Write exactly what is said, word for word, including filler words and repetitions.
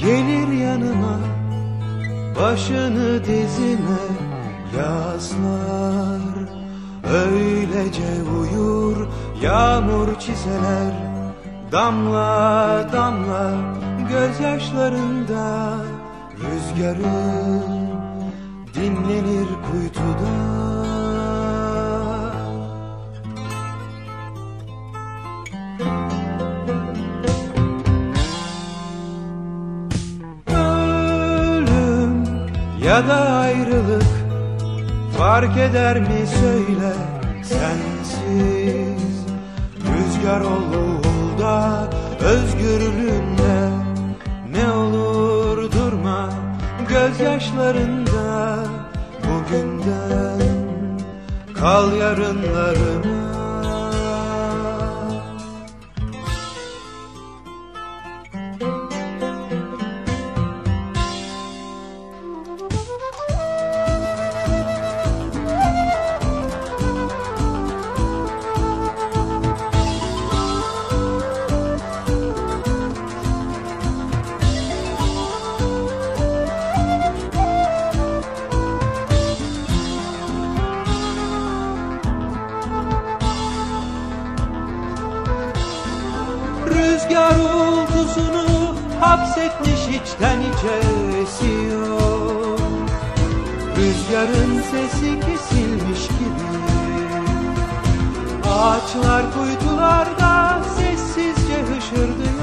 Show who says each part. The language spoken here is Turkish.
Speaker 1: gelir yanıma, başını dizime yaslar. Öylece uyur yağmur çizeler, damla damla gözyaşlarında. Rüzgarın dinlenir kuytuda. Ölüm ya da ayrılık fark eder mi söyle, sensiz. Rüzgar ol da özgürlüğünde, ne olur durma gözyaşlarında. Bugünden kal yarınlarına. Rüzgar uğultusunu hapsetmiş içten içe esiyor. Rüzgarın sesi kesilmiş gibi. Ağaçlar kuytularda sessizce hışırdıyor.